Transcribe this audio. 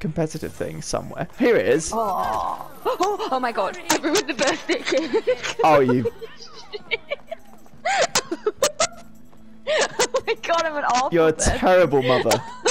competitive thing somewhere. Here it is. Oh, oh my god, I ruined the birthday cake. Oh, you. Oh my god, I'm an awful You're a person. terrible mother.